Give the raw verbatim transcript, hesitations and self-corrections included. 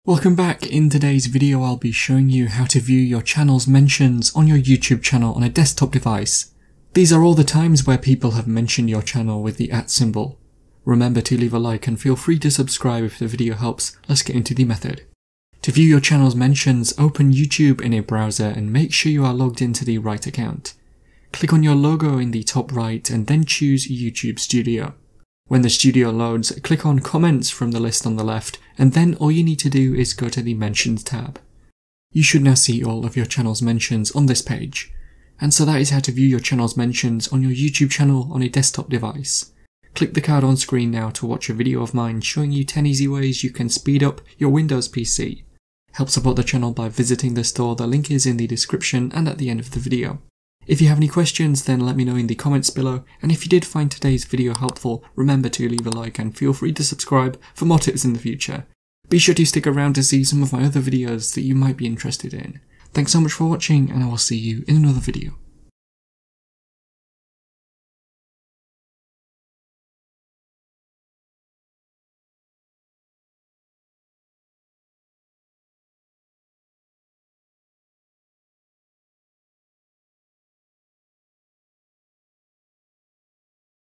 Welcome back. In today's video I'll be showing you how to view your channel's mentions on your YouTube channel on a desktop device. These are all the times where people have mentioned your channel with the at symbol. Remember to leave a like and feel free to subscribe if the video helps. Let's get into the method. To view your channel's mentions, open YouTube in a browser and make sure you are logged into the right account. Click on your logo in the top right and then choose YouTube Studio. When the studio loads, click on Comments from the list on the left, and then all you need to do is go to the Mentions tab. You should now see all of your channel's mentions on this page. And so that is how to view your channel's mentions on your YouTube channel on a desktop device. Click the card on screen now to watch a video of mine showing you ten easy ways you can speed up your Windows P C. Help support the channel by visiting the store. The link is in the description and at the end of the video. If you have any questions, then let me know in the comments below, and if you did find today's video helpful, remember to leave a like and feel free to subscribe for more tips in the future. Be sure to stick around to see some of my other videos that you might be interested in. Thanks so much for watching, and I will see you in another video.